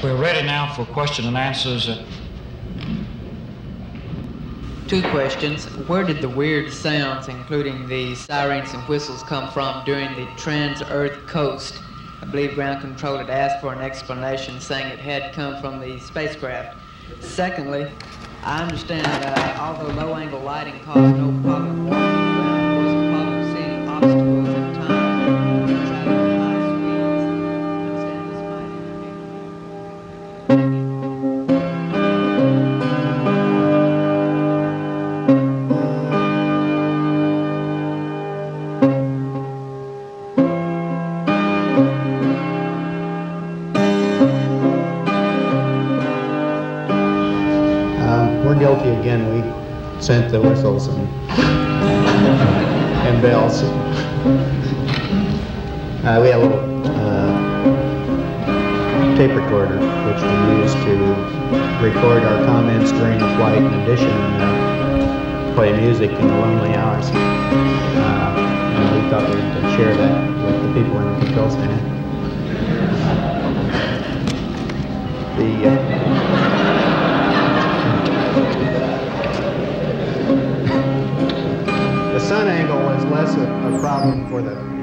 We're ready now for question and answers. Two questions. Where did the weird sounds, including the sirens and whistles, come from during the trans-Earth coast? I believe ground control had asked for an explanation, saying it had come from the spacecraft. Secondly, I understand although low-angle lighting caused no problem walking around, there was a problem seeing obstacles at times when traveling at high speeds. I understand this might interfere. Guilty again. We sent the whistles and bells. We had a little tape recorder which we used to record our comments during the flight, in addition play music in the lonely hours. And we thought we could share that with the people in the control stand. The sun angle was less a problem for the